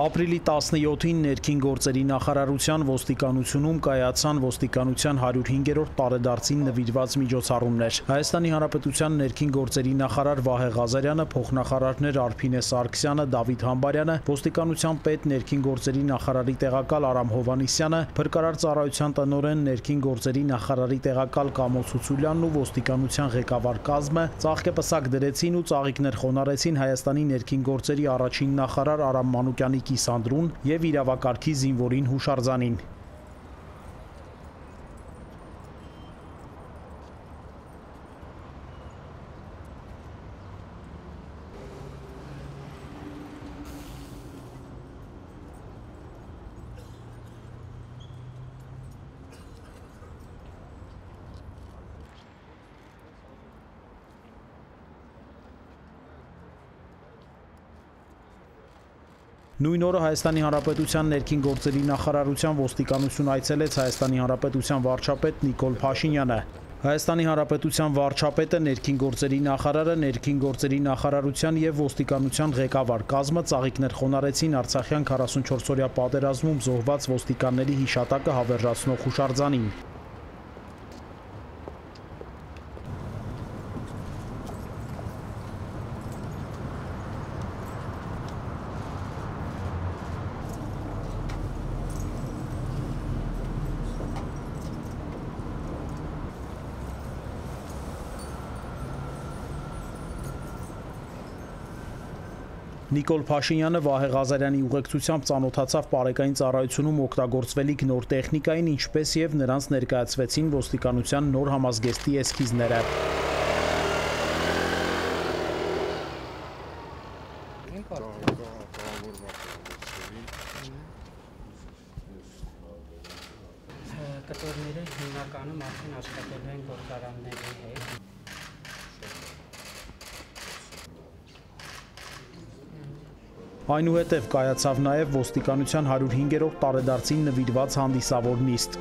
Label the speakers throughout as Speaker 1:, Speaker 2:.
Speaker 1: Ապրիլի 17-ին ներքին գործերի նախարարության ոստիկանությունում կայացան ոստիկանության 105-րդ տարեդարձին նվիրված միջոցառումներ։ Հայաստանի Հանրապետության ներքին գործերի նախարար Վահե Ղազարյանը, փոխնախարարներ Արփինե Սարգսյանը, Դավիթ Համբարյանը, ոստիկանության պետ ներքին գործերի նախարարի տեղակալ Արամ Հովհաննիսյանը, փրկարար ծառայության տնօրեն ներքին գործերի նախարարի տեղակալ Կամո Ցուցուլյանն ու ոստիկանության ղեկավար կազմը ծաղկեպսակ դրեցին ու ծաղիկներ խոնարհեցին Հայաստանի ներքին գործերի առաջին նախարար Արամ Մանուկյանի Կիսանդրուն և իրավակարգի զինվորին հուշարձանին։ Նույն օրը Հայաստանի Հանրապետության ներքին գործերի նախարարության ոստիկանություն այցելեց Հայաստանի Հանրապետության վարչապետ Նիկոլ Փաշինյանը։ Հայաստանի Հանրապետության վարչապետը, ներքին գործերի նախարարը, ներքին գործերի նախարարության և ոստիկանության ղեկավար կազմը ծաղիկներ խոնարհեցին Արցախյան 44-օրյա պատերազմում զոհված ոստիկանների հիշատակը հավերժացնող հուշարձանին։ Նիկոլ Փաշինյանը Վահե Ղազարյանի ուղեկցությամբ ծանոթացավ պարեկային ծառայությունում օգտագործվելիք նոր տեխնիկային, ինչպես և նրանց ներկայացվեցին ոստիկանության նոր համազգեստի էսքիզները։
Speaker 2: Կտորները հիմնականում արդեն աշխատել են գործարանների հետ։
Speaker 1: Այնուհետև կայացավ նաև ոստիկանության 105-րդ տարեդարձին նվիրված հանդիսավոր նիստ։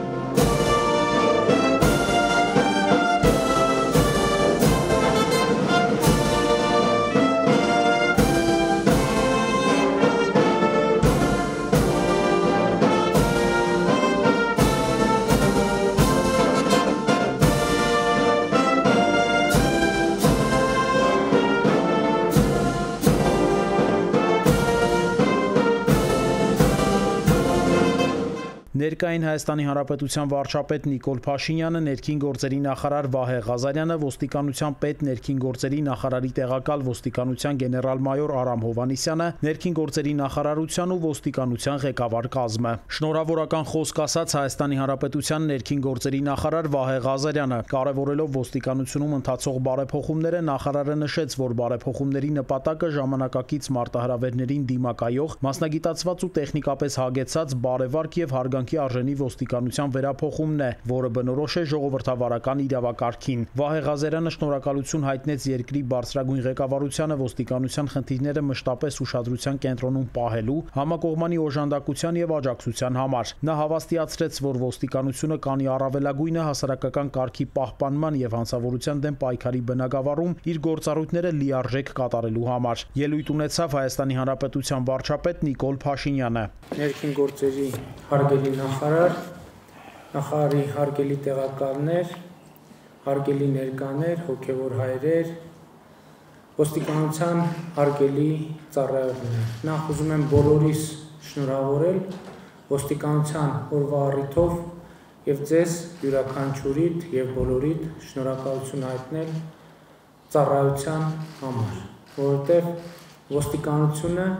Speaker 1: Ներկային Հայաստանի Հանրապետության վարչապետ Նիկոլ Փաշինյանը, ներքին գործերի նախարար Վահե Ղազարյանը, ոստիկանության պետ ներքին գործերի նախարարի տեղակալ ոստիկանության գեներալ-մայոր Արամ Հովհաննիսյանը, ներքին գործերի նախարարության ու ոստիկանության ղեկավար կազմը։ Շնորհավորական խոսք ասաց Հայաստանի Հանրապետության ներքին գործերի նախարար Վահե Ղազարյանը, կարևորելով ոստիկանությունում ընթացող բարեփոխումները, նախարարը նշեց, որ բարեփոխումների նպատակը ժամանակակից մարտահրավերներին դիմակայող, մասնագիտացված ու տեխնիկապես հագեցած բարեվարկ և հարգանքի արժանի ոստիկանության վերափոխումն է, որը բնորոշ է ժողովրդավարական իրավակարգին։ Վահե Ղազարյանը շնորհակալություն հայտնեց երկրի բարձրագույն ղեկավարությանը ոստիկանության խնդիրները մշտապես ուշադրության կենտրոնում պահելու, համակողմանի օժանդակության և աջակցության համար։ Նա հավաստիացրեց, որ ոստիկանությունը կանի առավելագույնը հասարակական կարգի պահպանման և հանցավորության դեմ պայքարի բնագավառում իր գործառույթները լիարժեք կատարելու համար։ Ելույթ ունեցավ Հայաստանի Հանրապետության վարչապետ Նիկոլ Փաշինյանը։
Speaker 3: Ներքին գործերի հարգելի նախարար, նախարարի հարգելի տեղակալներ, հարգելի ներկաներ, հոգևոր հայրեր, ոստիկանության հարգելի ծառայողներ։ Նախ ուզում եմ բոլորիս շնորհավորել ոստիկանության օրվա առիթով և ձեզ յուրաքանչյուրիդ և բոլորիդ շնորհակալություն հայտնել ծառայության համար, որովհետև ոստիկանությունը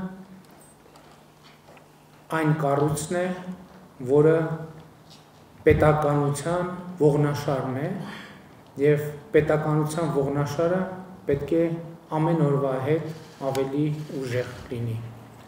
Speaker 3: այն կառույցն է, որը պետականության ողնաշարն է և պետականության ողնաշարը պետք է ամեն օրվա հետ ավելի ուժեղ լինի։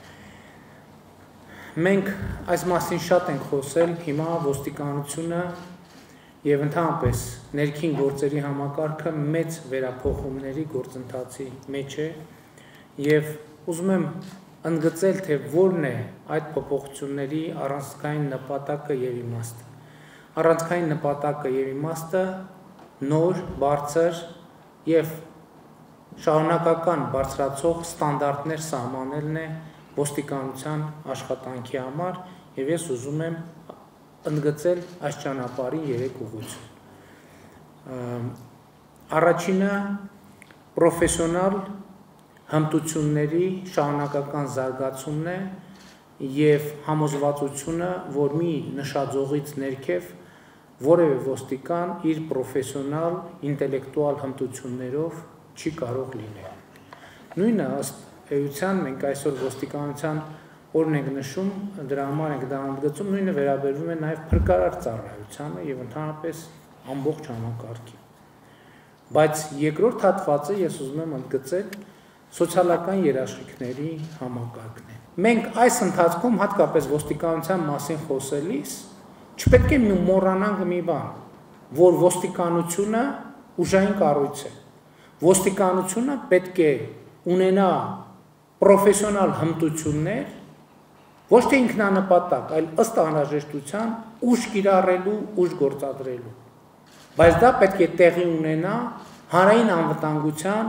Speaker 3: Մենք այս մասին շատ ենք խոսել, հիմա ոստիկանությունը և ընդհանրապես ներքին գործերի համակարգը մեծ վերափոխումների գործընթացի մեջ է և ուզում եմ ընդգծել, թե որն է այդ փոփոխությունների առանցքային նպատակը և իմաստը։ Առանցքային նպատակը և իմաստը նոր, բարձր և շարունակական բարձրացող ստանդարտներ սահմանելն է ոստիկանության աշխատանքի համար եւ ես ուզում եմ ընդգծել այս ճանապարհի 3 ուղղություն։ Առաջինը պրոֆեսիոնալ հմտությունների շարունակական զարգացումն է եւ համոզվածությունը, որ մի նշաձողից ներքև որևէ ոստիկան իր պրոֆեսիոնալ ինտելեկտուալ հմտություններով չի կարող լինել։ Նույնը ըստ էության մենք այսօր ոստիկանության օրն ենք նշում, դրա համար ենք դա ընդգծում, նույնը վերաբերվում է նաև փրկարար ծառայությանը եւ ընդհանրապես ամբողջ համակարգին։ Բայց երկրորդ հատվածը ես ուզում եմ ընդգծել սոցիալական երաշխիքների համակարգն է։ Մենք այս ընթացքում հատկապես ոստիկանության մասին խոսելիս չպետք է մոռանանք մի բան, որ ոստիկանությունը ուժային կառույց է։ Ոստիկանությունը պետք է ունենա պրոֆեսիոնալ հմտություններ, ոչ թե ինքնանպատակ, այլ ըստ անհրաժեշտության ուժ կիրառելու, ուժ գործադրելու։ Բայց դա պետք է տեղի ունենա հանրային անվտանգության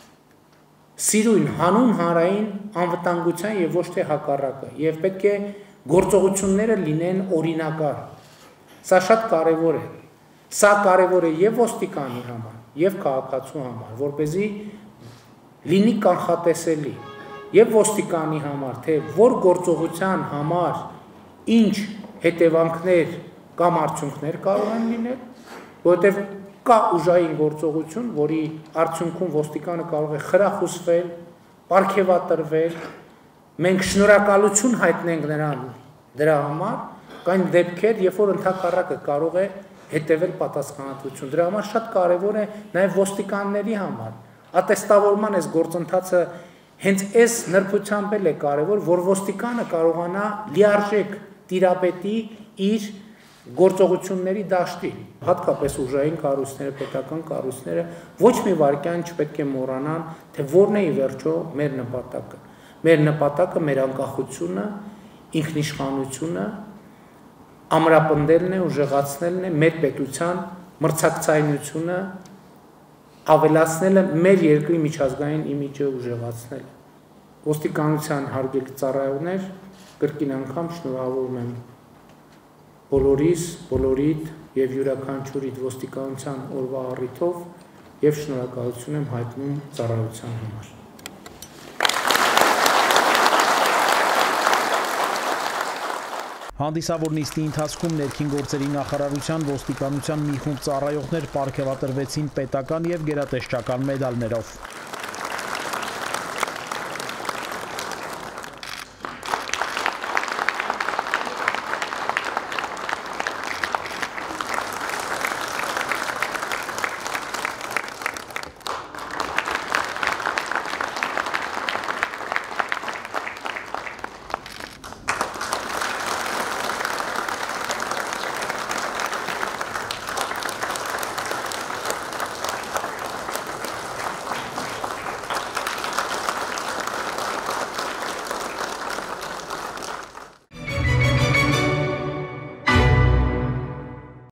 Speaker 3: սիրուն հանուն հանրային անվտանգության եւ ոչ թե հակառակը, եւ պետք է գործողությունները լինեն օրինակար։ Սա շատ կարեւոր է։ Սա կարեւոր է եւ ոստիկանի համար, եւ քաղաքացու համար, որպեսզի լինի կանխատեսելի եւ ոստիկանի համար, թե որ գործողության համար ինչ հետևանքներ կամ արդյունքներ կարող են լինել, որտեղ կա ուժային գործողություն, որի արդյունքում ոստիկանը կարող է խրախուսվել, պարգևատրվել, մենք շնորհակալություն հայտնենք նրան դրա համար, կային դեպքեր, երբ որ ընդհակառակը կարող է հետևել պատասխանատվություն։ Դրա համար շատ կարևոր է նաև ոստիկանների համար ատեստավորման այս գործընթացը հենց այս նրբությամբ էլ է կարևոր, որ ոստիկանը կարողանա լիարժեք տիրապետի իր գործողությունների դաշտին, հատկապես ուժային կառույցները, պետական կառույցները ոչ մի վայրկյան չպետք է մոռանան, թե որն է ի վերջո մեր նպատակը։ Մեր նպատակը մեր անկախությունը, ինքնիշխանությունը ամրապնդելն է, ուժեղացնելն է, մեր պետության մրցակցայնությունը ավելացնելը, մեր երկրի միջազգային իմիջը ուժեղացնելը։ Ոստիկանության հարգելի ծառայողներ, կրկին անգամ շնորհավորում եմ բոլորիս, բոլորիդ եւ յուրաքանչյուրիդ ոստիկանության օրվա առիթով եւ շնորհակալություն եմ հայտնում ծառայության համար։
Speaker 1: Հանդիսավոր նիստի ընթացքում ներքին գործերի նախարարության ոստիկանության մի խումբ ծառայողներ պարգևատրվեցին պետական եւ գերատեսչական մեդալներով։